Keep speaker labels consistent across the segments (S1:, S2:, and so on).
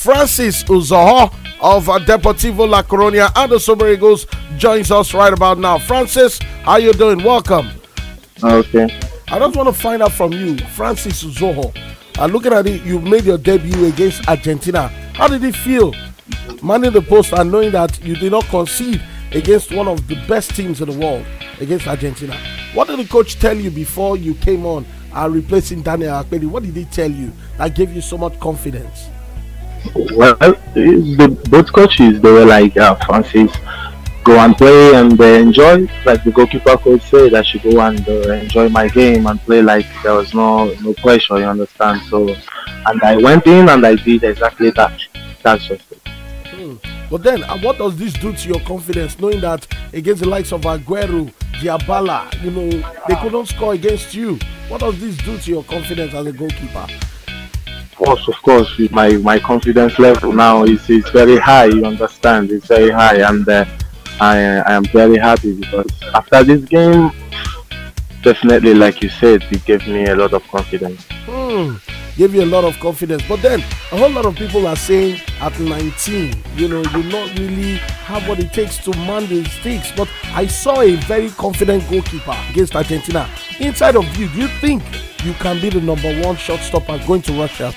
S1: Francis Uzoho of Deportivo La Coruña and the Super Eagles joins us right about now. Francis, how you doing? Welcome.
S2: Okay.
S1: I just want to find out from you, Francis Uzoho. Looking at it, you made your debut against Argentina. How did it feel, manning the post and knowing that you did not concede against one of the best teams in the world, against Argentina? What did the coach tell you before you came on replacing Daniel Akpeyi? What did he tell you that gave you so much confidence?
S2: Well, both coaches, they were like, Francis, go and play and enjoy. Like the goalkeeper coach said, I should go and enjoy my game and play like there was no pressure, you understand? So, and I went in and I did exactly that. That's just it.
S1: But then, what does this do to your confidence, knowing that against the likes of Aguero, Diabala, they couldn't score against you? What does this do to your confidence as a goalkeeper?
S2: Of course, my confidence level now is very high, you understand? It's very high, and I am very happy because after this game, definitely, like you said, it gave me a lot of confidence.
S1: Gave you a lot of confidence. But then, a whole lot of people are saying at 19, you not really have what it takes to man the stakes. But I saw a very confident goalkeeper against Argentina. Inside of you, do you think you can be the #1 shot stopper going to Russia?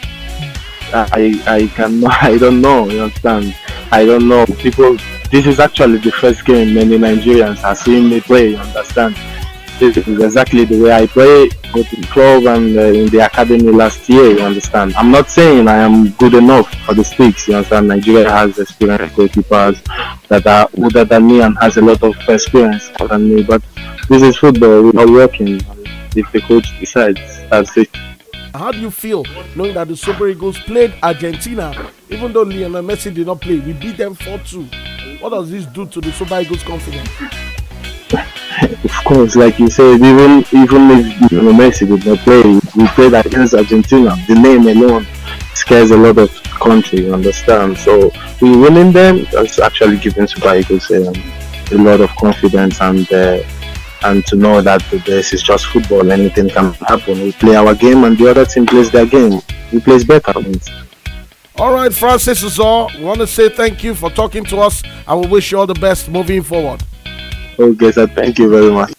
S2: I cannot. I don't know. You understand? I don't know. This is actually the first game many Nigerians are seeing me play. You understand? This is exactly the way I play, both in club and in the academy last year. You understand? I'm not saying I am good enough for the stakes. You understand? Nigeria has experienced goalkeepers that are older than me and has a lot of experience than me. But this is football. We're not working. If the coach decides, that's it.
S1: How do you feel knowing that the Super Eagles played Argentina, even though Lionel Messi did not play? We beat them 4-2. What does this do to the Super Eagles' confidence?
S2: Of course, like you said, even if Lionel Messi did not play, we played against Argentina. The name alone scares a lot of country, you understand? So we winning them, that's actually giving Super Eagles a lot of confidence and to know that this is just football, anything can happen. We play our game and the other team plays their game. We play better.
S1: All right, Francis Uzoho, we want to say thank you for talking to us and we wish you all the best moving forward.
S2: Okay, sir. Thank you very much.